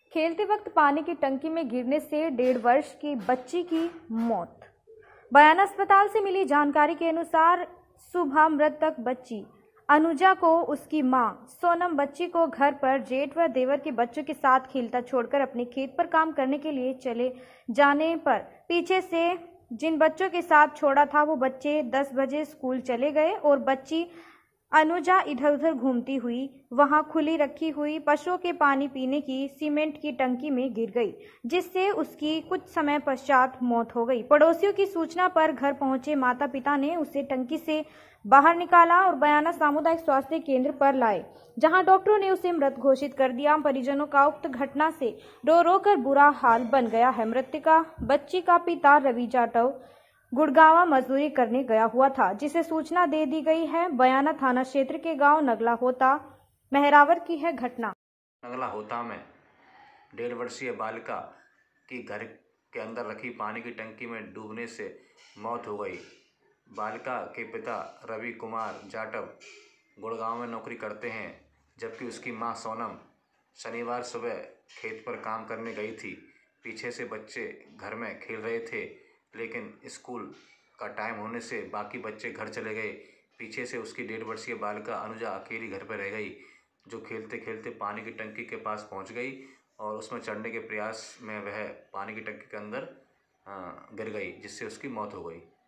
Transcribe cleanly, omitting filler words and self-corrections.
खेलते वक्त पानी की टंकी में गिरने से 1.5 वर्ष की बच्ची की मौत। बयाना अस्पताल से मिली जानकारी के अनुसार सुबह मृतक बच्ची अनुजा को उसकी मां सोनम बच्ची को घर पर जेठ व देवर के बच्चों के साथ खेलता छोड़कर अपने खेत पर काम करने के लिए चले जाने पर पीछे से जिन बच्चों के साथ छोड़ा था वो बच्चे 10 बजे स्कूल चले गए और बच्ची अनुजा इधर उधर घूमती हुई वहां खुली रखी हुई पशुओं के पानी पीने की सीमेंट की टंकी में गिर गई, जिससे उसकी कुछ समय पश्चात मौत हो गई। पड़ोसियों की सूचना पर घर पहुंचे माता पिता ने उसे टंकी से बाहर निकाला और बयाना सामुदायिक स्वास्थ्य केंद्र पर लाए, जहां डॉक्टरों ने उसे मृत घोषित कर दिया। परिजनों का उक्त घटना से रो रो कर बुरा हाल बन गया है। मृतका बच्ची का पिता रवि जाटव गुड़गांव मजदूरी करने गया हुआ था, जिसे सूचना दे दी गई है। बयाना थाना क्षेत्र के गांव नगला होता मेहरावर की है घटना। नगला होता में 1.5 वर्षीय बालिका की घर के अंदर रखी पानी की टंकी में डूबने से मौत हो गई। बालिका के पिता रवि कुमार जाटव गुड़गांव में नौकरी करते हैं, जबकि उसकी मां सोनम शनिवार सुबह खेत पर काम करने गई थी। पीछे से बच्चे घर में खेल रहे थे, लेकिन स्कूल का टाइम होने से बाकी बच्चे घर चले गए। पीछे से उसकी 1.5 वर्षीय बालिका अनुजा अकेली घर पर रह गई, जो खेलते खेलते पानी की टंकी के पास पहुंच गई और उसमें चढ़ने के प्रयास में वह पानी की टंकी के अंदर गिर गई, जिससे उसकी मौत हो गई।